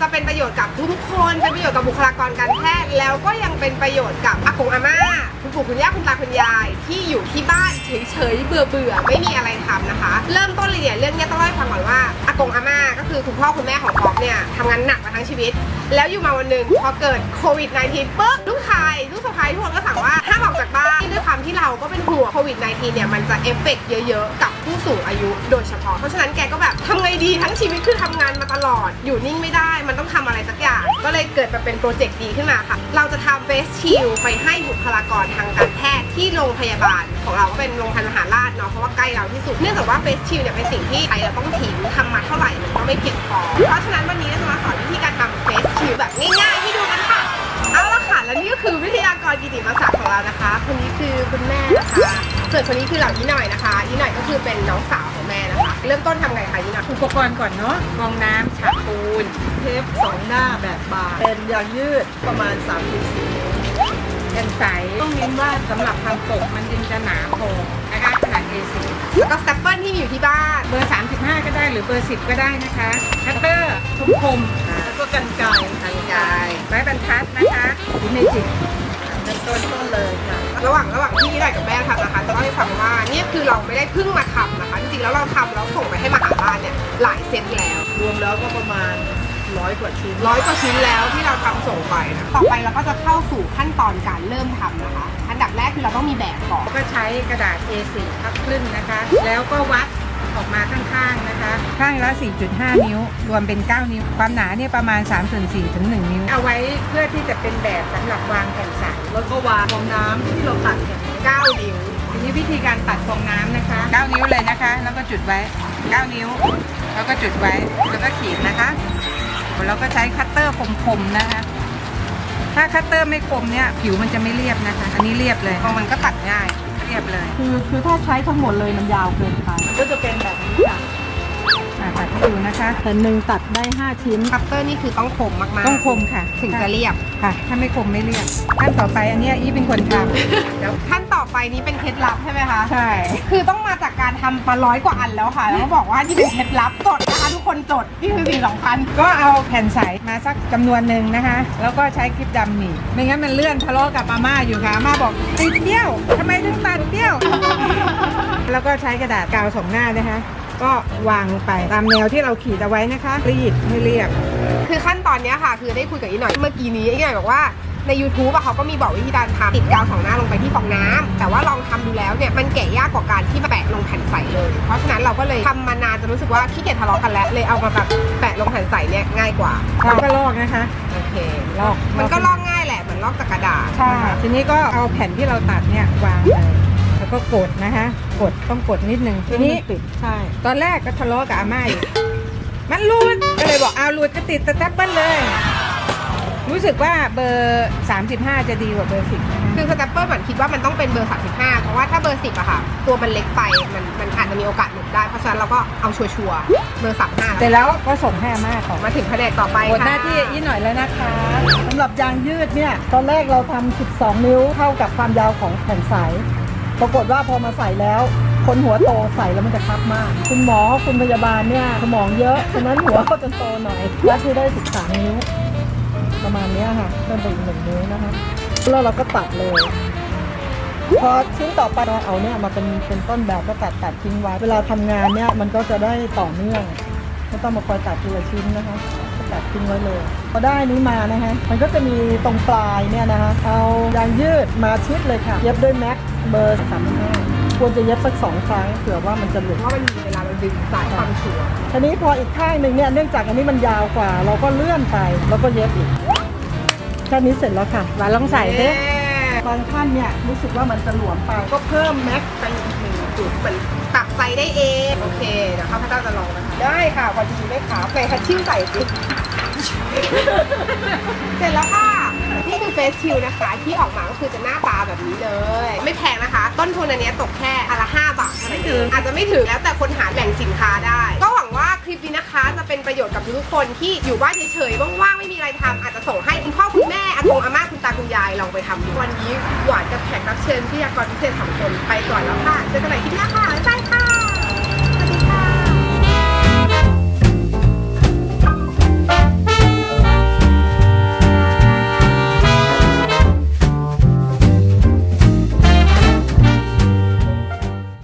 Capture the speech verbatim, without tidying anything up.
จะเป็นประโยชน์กับทุกๆคนเป็นประโยชน์กับบุคลากรการแพทย์แล้วก็ยังเป็นประโยชน์กับอากงอาม่าคุณปู่คุณย่าคุณตาคุณยายที่อยู่ที่บ้านเฉยๆเบื่อๆไม่มีอะไรทำนะคะเริ่มต้นเลยเนี่ยเรื่องนี้ต้องเล่าให้ฟังก่อนว่าอากงอาม่าก็คือคุณพ่อคุณแม่ของป๊อกเนี่ยทำงานหนักมาทั้งชีวิตแล้วอยู่มาวันหนึ่งพอเกิดโควิด สิบเก้า ปุ๊บลูกชายลูกสะใภ้ทุกคนก็สั่งว่าห้ามออกจากบ้านด้วยความที่เราก็เป็นห่วงโควิด สิบเก้า เนี่ยมันจะเอฟเฟกต์เยอะๆกับผู้สูงอายุโดยเฉพาะเพราะฉะนั้นแกก็แบบทำไงดีทั้งชีวิตคือทำงานมาตลอดอยู่นิ่งไม่ได้มันต้องทำอะไรสักอย่างก็เลยเกิดมาเป็นโปรเจกต์ดีขึ้นมาค่ะเราจะทำเฟสชิลไปให้บุคลากรทางการแพทย์ที่โรงพยาบาลของเราก็เป็นโรงพยาบาลมหาราชเนาะเพราะว่าใกล้เราที่สุดเนื่องจากว่าเฟสชิลเนี่ยเป็นสิ่งที่ใครเราต้องทิ้งทำมาเท่าไหร่มันก็ไม่เพียงพอเพราะฉะนั้นวันนี้เราจะมาสอนวิธีการทำเฟสชิลแบบง่ายๆให้ดูกันค่ะเอาละค่ะและนี่ก็คือวิทยากรกิติมศักดิ์ของเรานะคะคนนี้คือคุณแม่นะคะส่วนคนนี้คือเหล่าอีหน่อยนะคะอีหน่อยก็คือเป็นน้องสาวของแม่นะคะเริ่มต้นทำไงคะอีหน่อยอุปกรณ์ก่อนเนาะกรองน้ำฉาบปูนเทปสองหน้าแบบบางเป็นยางยืดประมาณ สามถึงสี่ นิ้วแผ่นใสต้องเน้นว่าสำหรับทำปกมันจึงจะหนาพอนะคะขนาด เอ สี่แล้วก็สแตปเปิลที่มีอยู่ที่บ้านเบอร์สามสิบห้าก็ได้หรือเบอร์สิบก็ได้นะคะคัตเตอร์คมคมแล้วก็กรรไกรกรรไกรไม้บรรทัดนะคะดิเมจิกเป็นต้นต้นเลยค่ะระหว่างระหว่างที่อีหน่อยกับแม่ทำนะคะจะเล่าให้ฟังว่าเนี่ยคือเราไม่ได้เพิ่งมาทำนะคะจริงๆแล้วเราทำแล้วส่งไปให้มหาลัยเนี่ยหลายเซตแล้วรวมแล้วก็ประมาณร้อยกว่าชิ้นร้อยกว่าชิ้นแล้วที่เราทำส่งไปนะต่อไปเราก็จะเข้าสู่ขั้นตอนการเริ่มทำนะคะอันดับแรกคือเราต้องมีแบบก่อนก็ใช้กระดาษ เอ สี่ พับครึ่งนะคะแล้วก็วัดออกมาข้างๆนะคะข้างละ สี่จุดห้า นิ้วรวมเป็นเก้านิ้วความหนาเนี่ยประมาณ สามส่วนสี่ ถึง หนึ่ง นิ้วเอาไว้เพื่อที่จะเป็นแบบสำหรับวางแผ่นใสแล้วก็วางฟองน้ำที่เราตัดอย่างเก้านิ้วทีนี้วิธีการตัดฟองน้ำนะคะเก้านิ้วเลยนะคะแล้วก็จุดไว้เก้านิ้วแล้วก็จุดไว้แล้วก็ขีดนะคะเราก็ใช้คัตเตอร์คมๆนะคะถ้าคัตเตอร์ไม่คมเนี่ยผิวมันจะไม่เรียบนะคะอันนี้เรียบเลยเพราะมันก็ตัดง่ายเรียบเลยคือคือถ้าใช้ทั้งหมดเลยมันยาวเกินไปก็จะเป็นแบบนี้ค่ะตัดให้ดูนะคะแผ่นหนึ่งตัดได้ห้าชิ้นคัตเตอร์นี่คือต้องคมมากๆต้องคมค่ะถึงจะเรียบค่ะถ้าไม่คมไม่เรียบขั้นต่อไปอันนี้อีเป็นคนทำแล้วขั้นต่อไปนี้เป็นเคล็ดลับใช่ไหมคะใช่คือต้องมาจากการทำมาร้อยกว่าอันแล้วค่ะแล้วก็บอกว่าที่เป็นเคล็ดลับจดนะคะทุกคนจดนี่คือสิ่งสำคัญก็เอาแผ่นใสมาสักจำนวนหนึ่งนะคะแล้วก็ใช้คลิปดำหนีบไม่งั้นมันเลื่อนทะเลาะกับอาม่าอยู่ค่ะอาม่าบอกติดเบี้ยวทำไมถึงตัดเบี้ยวแล้วก็ใช้กระดาษกาวสองหน้านะคะก็วางลงไปตามแนวที่เราขีดเอาไว้นะคะรีดให้เรียบคือขั้นตอนนี้ค่ะคือได้คุยกับอีหน่อยเมื่อกี้นี้อีหน่อยบอกว่าใน ยูทูบ อะเขาก็มีบอกวิธีการทำติดกาวสองหน้าลงไปที่ฟองน้ำแต่ว่าลองทำดูแล้วเนี่ยมันแกะยากกว่าการที่มาแปะลงแผ่นใสเลยเพราะฉะนั้นเราก็เลยทำมานานจนรู้สึกว่าขี้เกียจทะเลาะกันแล้วเลยเอามาแบบแปะลงแผ่นใสเนี่ยง่ายกว่าเราก็ลอกนะคะโอเคลอกมันก็ลอกง่ายแหละเหมือนลอกจากกระดาษใช่ทีนี้ก็เอาแผ่นที่เราตัดเนี่ยวางเลยแล้วก็กดนะคะกดต้องกดนิดนึงทีนี้ติดใช่ตอนแรกก็ทะเลาะกับอาม่าอยู่มันรูดก็เลยบอกเอารูดก็ติดสแตปเปิลเลยรู้สึกว่าเบอร์สามสิบห้าจะดีกว่าเบอร์สิบคือสแตปเปิลเหมือนคิดว่ามันต้องเป็นเบอร์สามสิบห้าเพราะว่าถ้าเบอร์สิบอะค่ะตัวมันเล็กไปมันมันอาจจะมีโอกาสหลุดได้เพราะฉะนั้นเราก็เอาชัวร์ๆเบอร์สามสิบห้าแต่แล้วก็ส่งให้อาม่าต่อมาถึงแผนกต่อไปค่ะหมดหน้าที่อีหน่อยแล้วนะคะสำหรับยางยืดเนี่ยตอนแรกเราทำสิบสองนิ้วเท่ากับความยาวของแผ่นใสปรากฏว่าพอมาใส่แล้วคนหัวโตใส่แล้วมันจะคับมากคุณหมอคุณพยาบาลเนี่ยสมองเยอะฉะนั้นหัวเขาจะโตหน่อยและที่ได้สิบสามนิ้วประมาณนี้ค่ะก็เป็นหนึ่งนิ้วนะคะแล้วเราก็ตัดเลยพอชิ้นต่อไปเราเอาเนี่ยมาเป็นเป็นต้นแบบก็ตัดตัดทิ้งไว้เวลาทำงานเนี่ยมันก็จะได้ต่อเนื่องไม่ต้องมาคอยตัดทีละชิ้นนะคะก็ตัดทิ้งไว้เลยพอได้นี้มานะคะมันก็จะมีตรงปลายเนี่ยนะคะเอายางยืดมาชิดเลยค่ะเย็บด้วยแม็กเบอร์สามห้าควรจะเย็บสักสองครั้งเผื่อว่ามันจะหลุดเพราะมันมีเวลาเราดึงสายความชัวร์ทีนี้พออีกข้างหนึ่งเนี่ยเนื่องจากอันนี้มันยาวกว่าเราก็เลื่อนไปแล้วก็เย็บอีกแค่นี้เสร็จแล้วค่ะมาลองใส่ดิบางท่านเนี่ยรู้สึกว่ามันจะหลวมไปก็เพิ่มแม็กไปอีกหนึ่งจุดเป็นปรับไซส์ได้เองโอเคเดี๋ยวข้าพเจ้าจะลองนะคะได้ค่ะพอจะดูได้ค่ะไปคัดชิ้วใส่สิเสร็จแล้วค่ะนี่คือเฟสชิลนะคะที่ออกมาก็คือจะหน้าตาแบบนี้เลยไม่แพงนะคะต้นทุนอันนี้ตกแค่อันละห้าบาทเท่านั้นเองอาจจะไม่ถึงแล้วแต่คนหาแหล่งสินค้าได้ก็หวังว่าคลิปนี้นะคะจะเป็นประโยชน์กับทุกคนที่อยู่บ้านเฉยๆว่างๆไม่มีอะไรทำอาจจะส่งให้คุณพ่อคุณแม่อากงอาม่าคุณตาคุณยายลองไปทำวันนี้หวานกับแขกรับเชิญที่ยากรพิเศษสองคนไปก่อนแล้วค่ะเจอกันใหม่คลิปหน้าค่ะบ๊ายบายค่ะ